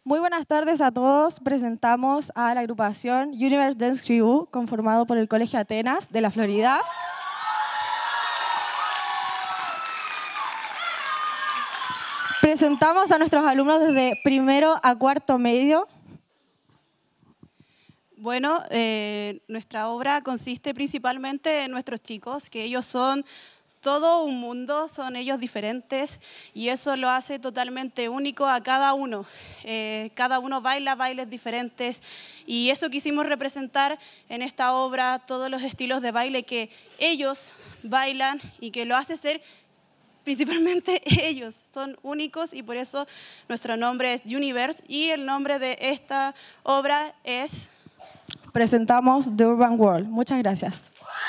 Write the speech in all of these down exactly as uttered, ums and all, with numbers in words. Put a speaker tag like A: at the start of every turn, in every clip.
A: Muy buenas tardes a todos. Presentamos a la agrupación Universe Dance Crew, conformado por el Colegio Atenas de la Florida. Presentamos a nuestros alumnos desde primero a cuarto medio.
B: Bueno, eh, nuestra obra consiste principalmente en nuestros chicos, que ellos son todo un mundo, son ellos diferentes y eso lo hace totalmente único a cada uno. Eh, cada uno baila bailes diferentes y eso quisimos representar en esta obra, todos los estilos de baile que ellos bailan y que lo hace ser principalmente ellos, son únicos y por eso nuestro nombre es Universe y el nombre de esta obra es...
A: Presentamos The Urban World. Muchas gracias.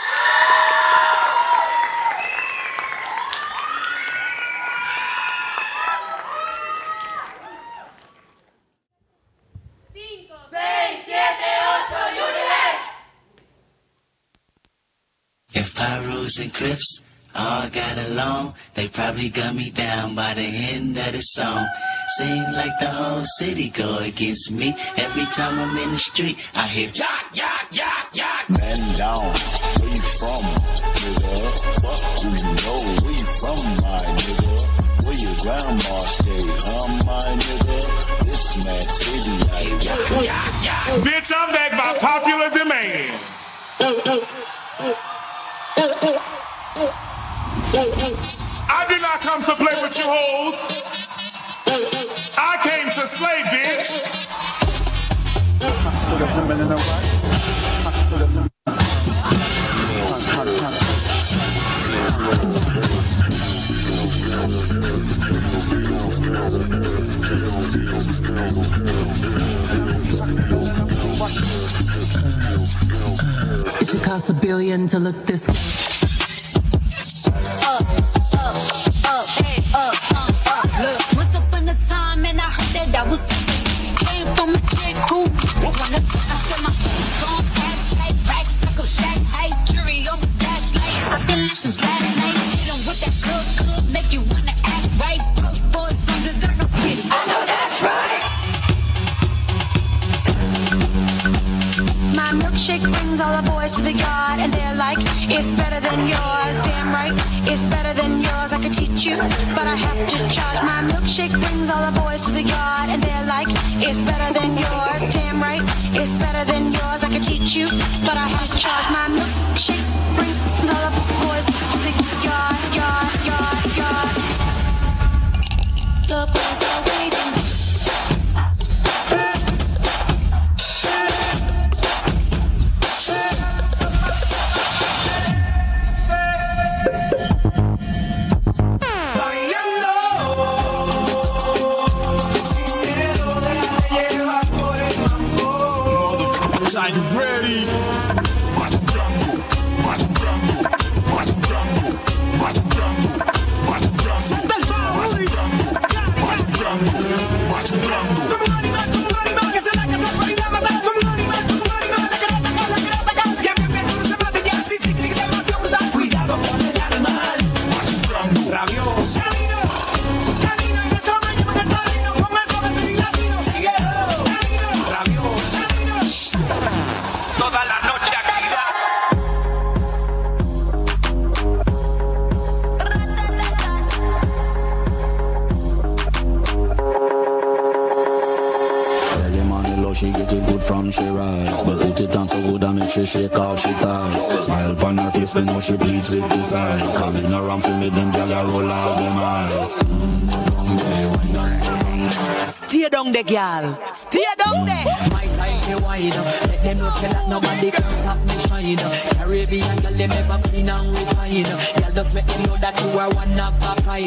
C: cinco, seis, siete, ocho, Universe!
D: If Pyrus and Crips all got along, they probably gun me down by the end of the song. Seem like the whole city go against me. Every time I'm in the street, I hear yak, yak, yak, yak.
E: Man down, where you from, nigga? Fuck who you know, where you from, my nigga? Where your grandma stay, huh, my nigga? This mad city, like yak, yak, yak.
F: Bitch, I'm back by popular demand. I did not come to play with you hoes. I came to slay, bitch.
G: It should cost a billion to look this good.
C: Up, up, up, hey, up, up, up. Look, once upon a time, and I heard that I was came from a chick who wanna I said my gon' pass like racks, like a shack, hey, jury on my flashlight. I've been listening last night, hit 'em with that good, good, make you wanna act right. Boys, some deserve no pity. I know that's right.
H: My milkshake brings all the boys to the yard and they're like, it's better than yours. Damn right, it's better than yours. I could teach you, but I have to charge. My milkshake brings all the boys to the yard and they're like, it's better than yours. Damn right, it's better than yours. I could teach you, but I have to charge. My milkshake brings all the boys to the yard, yard, yard, yard. The boys are waiting.
F: Are you ready? Watch jungle, watch jungle, watch jungle, watch jungle, watch jungle, watch jungle, watch jungle, watch jungle. Cuidado con el animal. Watch jungle. Rabioso. Toda la noche actividad.
E: She get it good from she rise, but put it on so good I make she shake all she ties. Smile upon her face, but now she pleased with this eye. Coming around to me, them gyal a roll out them eyes.
I: Stay down there, girl. Stay down there. My time to wide up. Let them know that nobody can stop me shine. Caribbean girl, they never clean and refine. Girl, just make them know that you are one of a kind.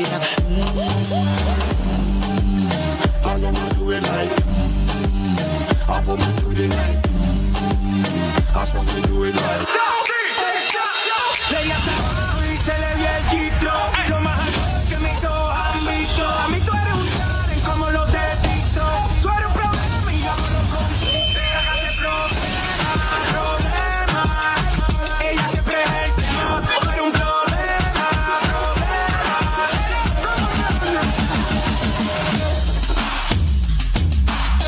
E: I wanna do it like. I want to do it like. I want to do it like.
F: Y se le vio el chistro. Lo más alto que me hizo ámbito. A mí tú eres un talent como los de TikTok. Tú eres un problema y yo hago los conflictos. Sácate problema, problema. Ella siempre es el tema. Tú eres un problema, problema.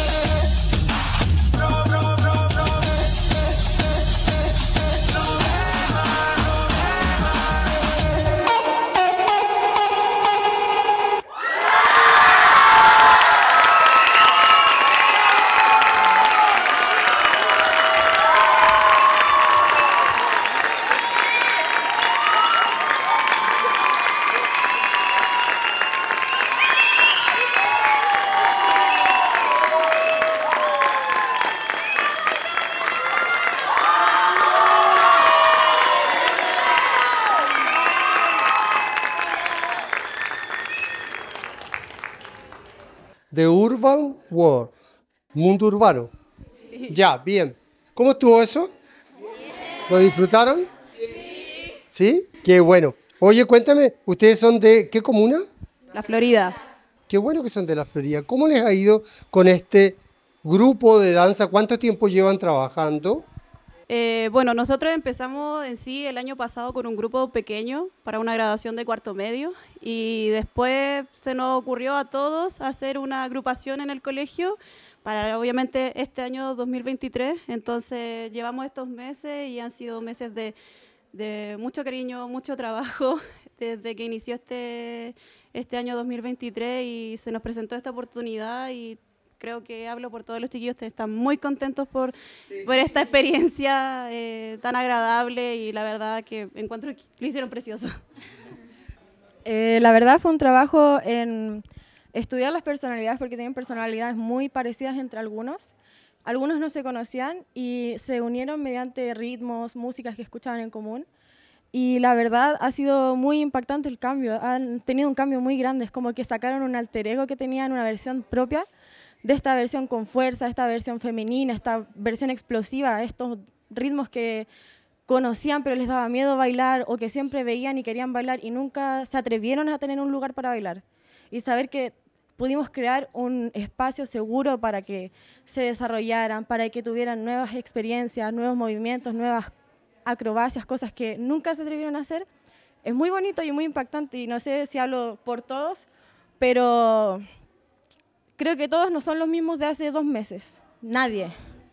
J: The Urban World, mundo urbano. Sí. Ya, bien. ¿Cómo estuvo eso? Bien. ¿Lo disfrutaron? Sí. ¿Sí? Qué bueno. Oye, cuéntame, ¿ustedes son de qué comuna?
B: La Florida.
J: Qué bueno que son de la Florida. ¿Cómo les ha ido con este grupo de danza? ¿Cuánto tiempo llevan trabajando?
B: Eh, bueno, nosotros empezamos en sí el año pasado con un grupo pequeño para una graduación de cuarto medio y después se nos ocurrió a todos hacer una agrupación en el colegio para obviamente este año dos mil veintitrés. Entonces llevamos estos meses y han sido meses de, de mucho cariño, mucho trabajo desde que inició este, este año dos mil veintitrés y se nos presentó esta oportunidad y creo que hablo por todos los chiquillos, están muy contentos por, sí. por esta experiencia eh, tan agradable y la verdad que encuentro que lo hicieron precioso.
A: Eh, la verdad fue un trabajo en estudiar las personalidades porque tienen personalidades muy parecidas entre algunos. Algunos no se conocían y se unieron mediante ritmos, músicas que escuchaban en común. Y la verdad ha sido muy impactante el cambio, han tenido un cambio muy grande, es como que sacaron un alter ego que tenían, una versión propia, de esta versión con fuerza, esta versión femenina, esta versión explosiva, estos ritmos que conocían pero les daba miedo bailar o que siempre veían y querían bailar y nunca se atrevieron a tener un lugar para bailar. Y saber que pudimos crear un espacio seguro para que se desarrollaran, para que tuvieran nuevas experiencias, nuevos movimientos, nuevas acrobacias, cosas que nunca se atrevieron a hacer, es muy bonito y muy impactante y no sé si hablo por todos, pero creo que todos no son los mismos de hace dos meses. Nadie.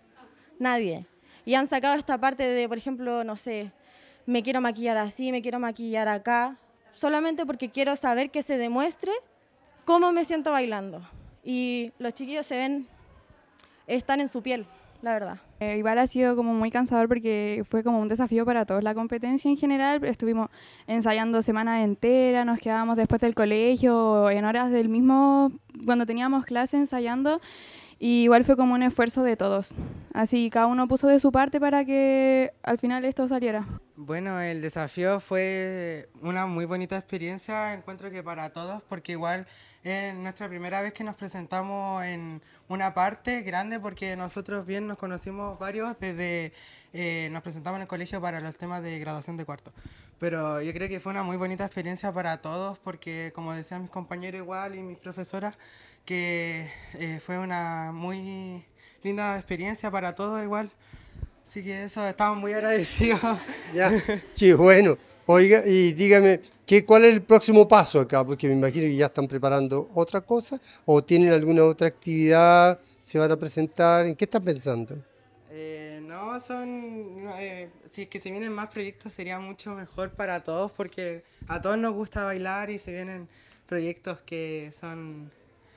A: Nadie. Y han sacado esta parte de, por ejemplo, no sé, me quiero maquillar así, me quiero maquillar acá, solamente porque quiero saber que se demuestre cómo me siento bailando. Y los chiquillos se ven, están en su piel, la verdad.
K: Eh, igual ha sido como muy cansador porque fue como un desafío para todos la competencia en general. Estuvimos ensayando semanas enteras, nos quedábamos después del colegio, en horas del mismo, cuando teníamos clase ensayando. Y igual fue como un esfuerzo de todos. Así cada uno puso de su parte para que al final esto saliera.
L: Bueno, el desafío fue una muy bonita experiencia, encuentro que para todos, porque igual es nuestra primera vez que nos presentamos en una parte grande, porque nosotros bien nos conocimos varios desde, eh, nos presentamos en el colegio para los temas de graduación de cuarto. Pero yo creo que fue una muy bonita experiencia para todos, porque como decían mis compañeros igual y mis profesoras, que eh, fue una muy linda experiencia para todos igual. Así que eso, estamos muy agradecidos.
J: Ya, sí, bueno. Oiga, y dígame, ¿qué, ¿cuál es el próximo paso acá? Porque me imagino que ya están preparando otra cosa, o tienen alguna otra actividad, se van a presentar, ¿en qué están pensando?
L: Eh, no, son, no, eh, si es que se vienen más proyectos sería mucho mejor para todos, porque a todos nos gusta bailar y se vienen proyectos que son...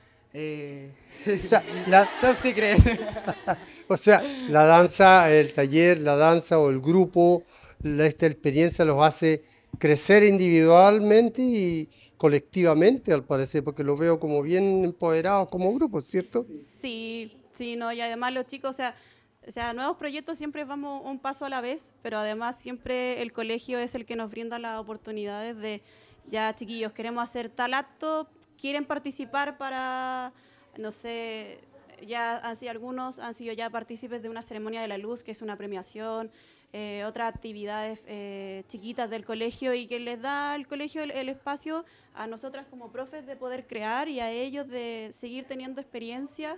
L: Eh,
J: o sea, la,
L: top secret.
J: O sea, la danza, el taller, la danza o el grupo, la, esta experiencia los hace crecer individualmente y colectivamente, al parecer, porque los veo como bien empoderados como grupo, ¿cierto?
B: Sí, sí, no, y además los chicos, o sea, o sea, nuevos proyectos siempre vamos un paso a la vez, pero además siempre el colegio es el que nos brinda las oportunidades de, ya chiquillos, queremos hacer tal acto, quieren participar para, no sé, ya han sido algunos, han sido ya partícipes de una ceremonia de la luz, que es una premiación, eh, otras actividades eh, chiquitas del colegio y que les da al colegio el, el espacio a nosotras como profes de poder crear y a ellos de seguir teniendo experiencia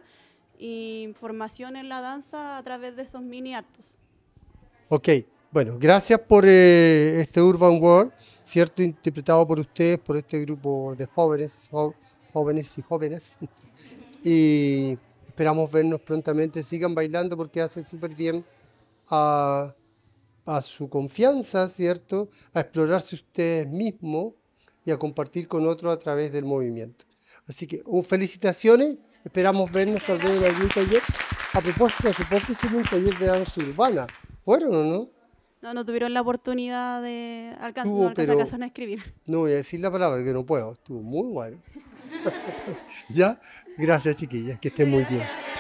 B: y formación en la danza a través de esos mini actos.
J: Ok, bueno, gracias por eh, este Urban World, ¿cierto? Interpretado por ustedes, por este grupo de jóvenes, jo jóvenes y jóvenes. Y esperamos vernos prontamente. Sigan bailando porque hacen súper bien a, a su confianza, ¿cierto? A explorarse ustedes mismos y a compartir con otros a través del movimiento. Así que, un, felicitaciones. Esperamos vernos tal vez en algún taller. A propósito, hace poco hicimos un taller de danza urbana. ¿Fueron o no?
B: No, no tuvieron la oportunidad de alcanzar,
J: Estuvo,
B: no alcanzar
J: pero
B: a escribir.
J: No voy a decir la palabra que no puedo. Estuvo muy bueno. ¿Ya? Gracias, chiquillas. Que estén muy bien.